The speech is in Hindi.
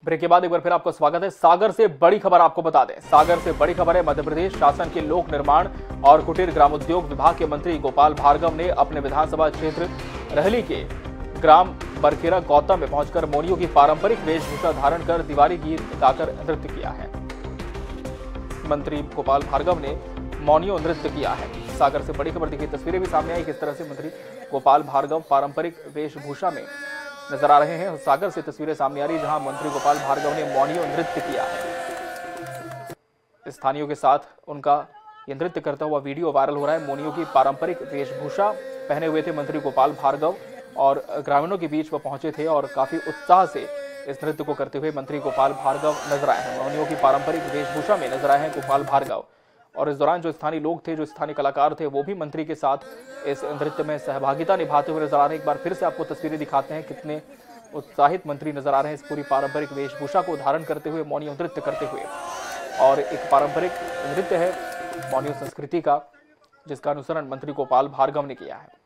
ब्रेक के बाद एक बार फिर आपका स्वागत है। सागर से बड़ी खबर आपको बता दें। सागर से बड़ी खबर है। मध्य प्रदेश शासन के लोक निर्माण और कुटीर ग्रामोद्योग विभाग के मंत्री गोपाल भार्गव ने अपने विधानसभा क्षेत्र रहली के ग्राम बरखेरा गौतम में पहुंचकर मौनियों की पारंपरिक वेशभूषा धारण कर दिवाली गीत गाकर नृत्य किया है। मंत्री गोपाल भार्गव ने मौनियों नृत्य किया है। सागर से बड़ी खबर दिखी, तस्वीरें भी सामने आई किस तरह से मंत्री गोपाल भार्गव पारंपरिक वेशभूषा में नजर आ रहे हैं। सागर से तस्वीरें सामने आ रही जहां मंत्री गोपाल भार्गव ने मौनियों नृत्य किया है। स्थानीयों के साथ उनका यह नृत्य करता हुआ वीडियो वायरल हो रहा है। मौनियों की पारंपरिक वेशभूषा पहने हुए थे मंत्री गोपाल भार्गव और ग्रामीणों के बीच वह पहुंचे थे और काफी उत्साह से इस नृत्य को करते हुए मंत्री गोपाल भार्गव नजर आए हैं। मौनियों की पारंपरिक वेशभूषा में नजर आए हैं गोपाल भार्गव और इस दौरान जो स्थानीय लोग थे, जो स्थानीय कलाकार थे, वो भी मंत्री के साथ इस नृत्य में सहभागिता निभाते हुए नजर आ रहे हैं। एक बार फिर से आपको तस्वीरें दिखाते हैं कितने उत्साहित मंत्री नजर आ रहे हैं इस पूरी पारंपरिक वेशभूषा को धारण करते हुए, मौनियों नृत्य करते हुए। और एक पारंपरिक नृत्य है मौनियों संस्कृति का, जिसका अनुसरण मंत्री गोपाल भार्गव ने किया है।